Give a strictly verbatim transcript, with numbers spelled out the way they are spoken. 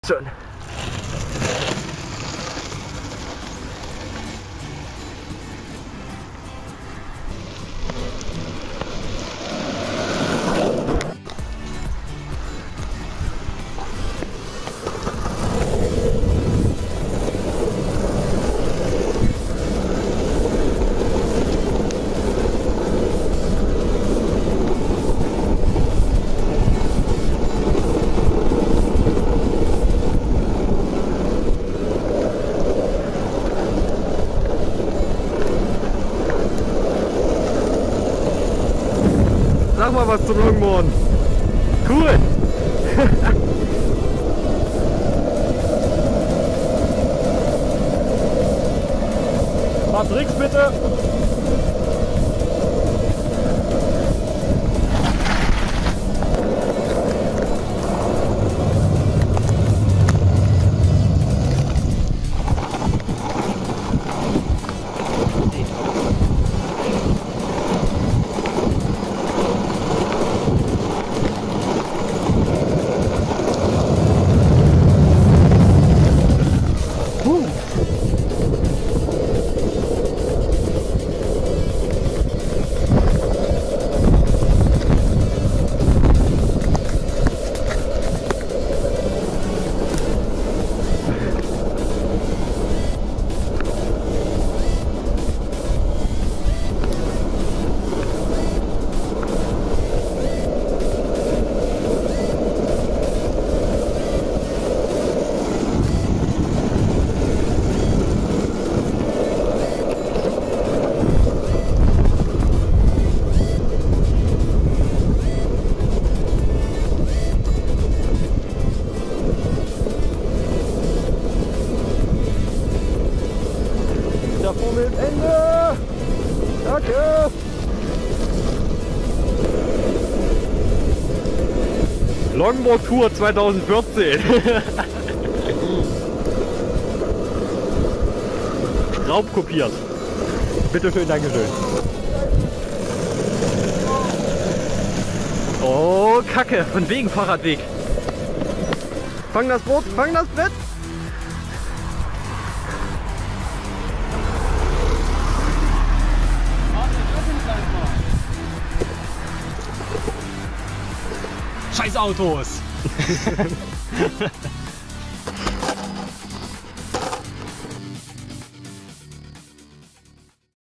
Schon. Sag mal was zum Longboarden. Cool. Paar Tricks bitte. Der Formel Ende! Danke! Longboard Tour zweitausendvierzehn. Raubkopiert. Bitte schön, Dankeschön. Oh, Kacke, von wegen Fahrradweg. Fang das Boot, fang das Brett. Scheiß Autos!